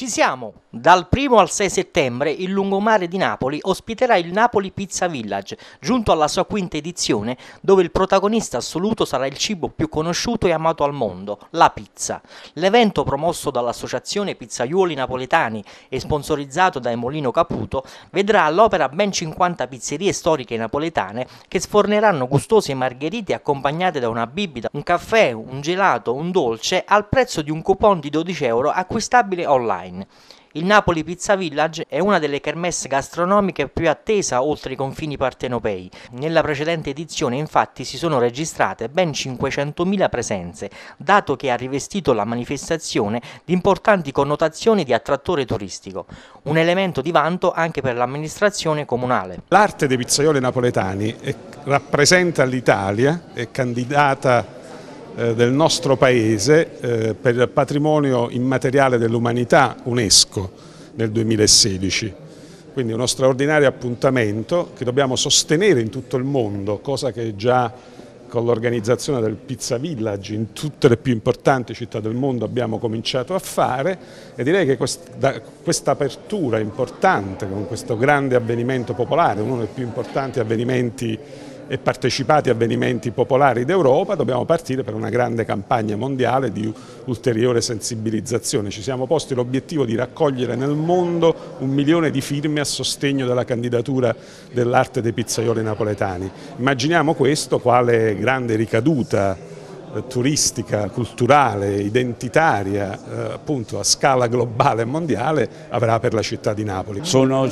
Ci siamo! Dal 1 al 6 settembre il lungomare di Napoli ospiterà il Napoli Pizza Village, giunto alla sua quinta edizione, dove il protagonista assoluto sarà il cibo più conosciuto e amato al mondo, la pizza. L'evento, promosso dall'associazione Pizzaiuoli Napoletani e sponsorizzato da Emolino Caputo, vedrà all'opera ben 50 pizzerie storiche napoletane che sforneranno gustose margherite accompagnate da una bibita, un caffè, un gelato, un dolce al prezzo di un coupon di 12 euro acquistabile online. Il Napoli Pizza Village è una delle kermesse gastronomiche più attesa oltre i confini partenopei. Nella precedente edizione infatti si sono registrate ben 500.000 presenze, dato che ha rivestito la manifestazione di importanti connotazioni di attrattore turistico, un elemento di vanto anche per l'amministrazione comunale. L'arte dei pizzaioli napoletani rappresenta l'Italia, è candidata del nostro paese per patrimonio immateriale dell'umanità UNESCO nel 2016. Quindi uno straordinario appuntamento che dobbiamo sostenere in tutto il mondo, cosa che già con l'organizzazione del Pizza Village in tutte le più importanti città del mondo abbiamo cominciato a fare, e direi che questa apertura importante con questo grande avvenimento popolare, uno dei più importanti avvenimenti e partecipati avvenimenti popolari d'Europa, dobbiamo partire per una grande campagna mondiale di ulteriore sensibilizzazione. Ci siamo posti l'obiettivo di raccogliere nel mondo 1 milione di firme a sostegno della candidatura dell'arte dei pizzaioli napoletani. Immaginiamo questo quale grande ricaduta turistica, culturale, identitaria, appunto a scala globale e mondiale avrà per la città di Napoli. Sono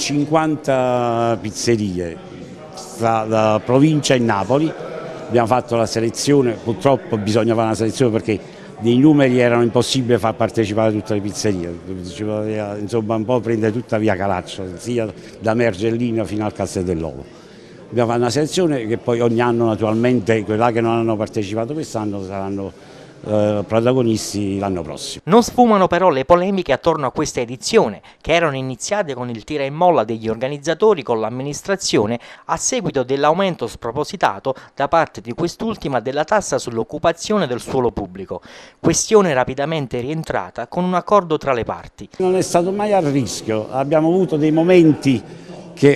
50 pizzerie la provincia e Napoli, abbiamo fatto la selezione, purtroppo bisogna fare una selezione perché dei numeri erano impossibili far partecipare tutte le pizzerie, insomma un po' prende tutta via Calaccio, sia da Mergellina fino al Castel dell'Ovo. Abbiamo fatto una selezione che poi ogni anno naturalmente quelli che non hanno partecipato quest'anno saranno protagonisti l'anno prossimo. Non sfumano però le polemiche attorno a questa edizione, che erano iniziate con il tira e molla degli organizzatori con l'amministrazione a seguito dell'aumento spropositato da parte di quest'ultima della tassa sull'occupazione del suolo pubblico, questione rapidamente rientrata con un accordo tra le parti. Non è stato mai a rischio, abbiamo avuto dei momenti che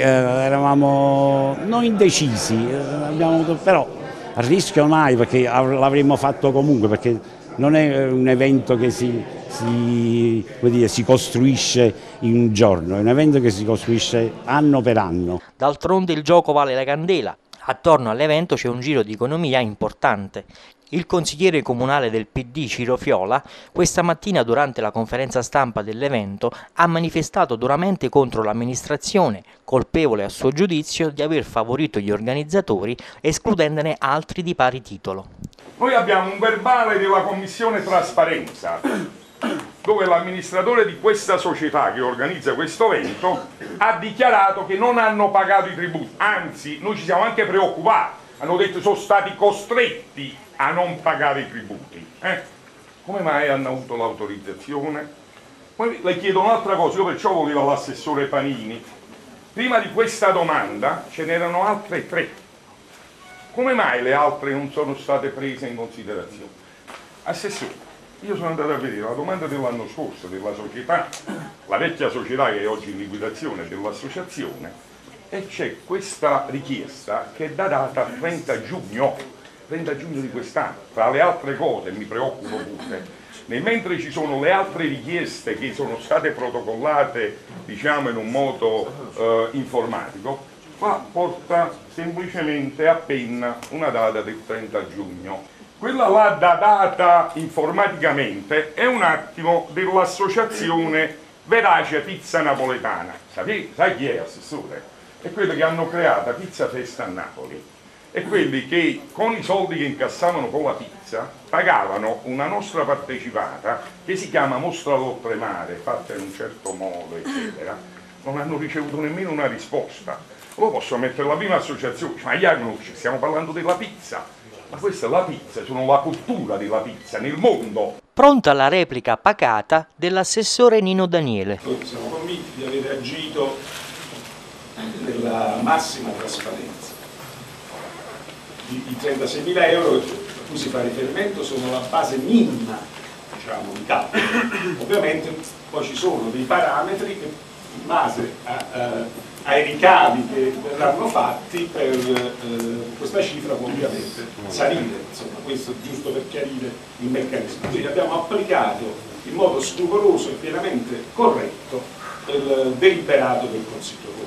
eravamo non indecisi, abbiamo avuto però a rischio mai, perché l'avremmo fatto comunque, perché non è un evento che si costruisce in un giorno, è un evento che si costruisce anno per anno. D'altronde il gioco vale la candela, attorno all'evento c'è un giro di economia importante. Il consigliere comunale del PD Ciro Fiola questa mattina durante la conferenza stampa dell'evento ha manifestato duramente contro l'amministrazione, colpevole a suo giudizio di aver favorito gli organizzatori escludendone altri di pari titolo. Noi abbiamo un verbale della Commissione Trasparenza dove l'amministratore di questa società che organizza questo evento ha dichiarato che non hanno pagato i tributi, anzi noi ci siamo anche preoccupati, hanno detto che sono stati costretti a non pagare i tributi. Come mai hanno avuto l'autorizzazione? Poi le chiedo un'altra cosa, io perciò volevo l'assessore Panini. Prima di questa domanda ce n'erano altre 3. Come mai le altre non sono state prese in considerazione? Assessore, io sono andato a vedere la domanda dell'anno scorso della società, la vecchia società che è oggi in liquidazione dell'associazione, e c'è questa richiesta che è da data 30 giugno di quest'anno. Tra le altre cose, mi preoccupo pure, mentre ci sono le altre richieste che sono state protocollate, diciamo in un modo informatico, qua porta semplicemente a penna una data del 30 giugno. Quella là da data informaticamente è un attimo dell'associazione Verace Pizza Napoletana. Sai chi è, assessore? È quelli che hanno creato Pizza Festa a Napoli. E quelli che con i soldi che incassavano con la pizza pagavano una nostra partecipata che si chiama Mostra d'Oltremare, fatta in un certo modo, eccetera, non hanno ricevuto nemmeno una risposta. Lo posso mettere la prima associazione, ma stiamo parlando della pizza, ma questa è la pizza, sono la cultura della pizza nel mondo. Pronta la replica pacata dell'assessore Nino Daniele. Siamo convinti di aver agito nella massima trasparenza. I 36.000 euro a cui si fa riferimento sono la base minima diciamo, di calcolo. Ovviamente poi ci sono dei parametri che in base ai ricavi che verranno fatti per questa cifra può ovviamente salire, insomma, questo giusto per chiarire il meccanismo. Quindi abbiamo applicato in modo scrupoloso e pienamente corretto il deliberato del Consiglio Comunale.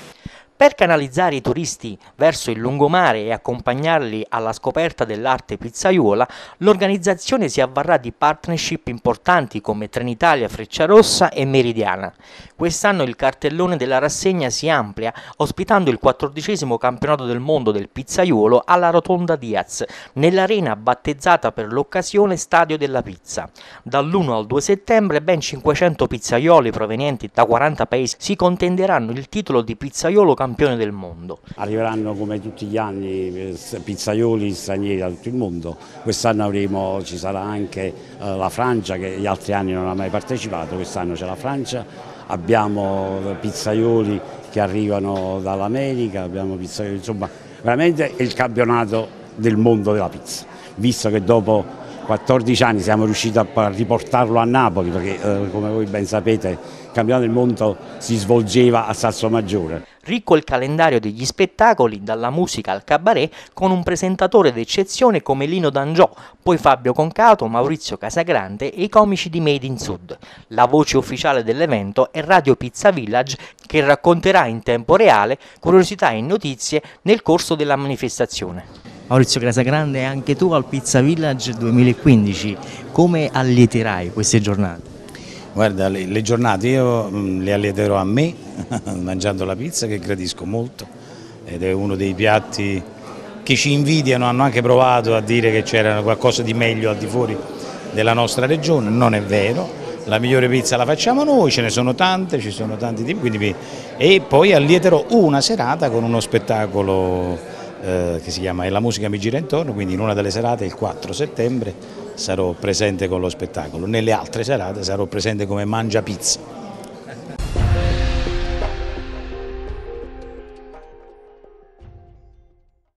Per canalizzare i turisti verso il lungomare e accompagnarli alla scoperta dell'arte pizzaiuola, l'organizzazione si avvarrà di partnership importanti come Trenitalia, Frecciarossa e Meridiana. Quest'anno il cartellone della rassegna si amplia, ospitando il 14° campionato del mondo del pizzaiuolo alla Rotonda Diaz, nell'arena battezzata per l'occasione Stadio della Pizza. Dall'1 al 2 settembre ben 500 pizzaioli provenienti da 40 paesi si contenderanno il titolo di pizzaiolo campione del mondo. Arriveranno come tutti gli anni pizzaioli stranieri da tutto il mondo. Quest'anno ci sarà anche la Francia, che gli altri anni non ha mai partecipato, quest'anno c'è la Francia, abbiamo pizzaioli che arrivano dall'America, abbiamo pizzaioli, insomma veramente è il campionato del mondo della pizza, visto che dopo 14 anni siamo riusciti a riportarlo a Napoli, perché come voi ben sapete il campionato del mondo si svolgeva a Salsomaggiore. Ricco il calendario degli spettacoli, dalla musica al cabaret, con un presentatore d'eccezione come Lino D'Angiò, poi Fabio Concato, Maurizio Casagrande e i comici di Made in Sud. La voce ufficiale dell'evento è Radio Pizza Village, che racconterà in tempo reale curiosità e notizie nel corso della manifestazione. Maurizio Casagrande, anche tu al Pizza Village 2015, come allieterai queste giornate? Guarda, le giornate io le allieterò a me, mangiando la pizza che gradisco molto, ed è uno dei piatti che ci invidiano, hanno anche provato a dire che c'era qualcosa di meglio al di fuori della nostra regione, non è vero, la migliore pizza la facciamo noi, ce ne sono tante, ci sono tanti tipi, quindi, e poi allieterò una serata con uno spettacolo che si chiama E la musica mi gira intorno, quindi in una delle serate, il 4 settembre, sarò presente con lo spettacolo, nelle altre serate sarò presente come mangia pizza.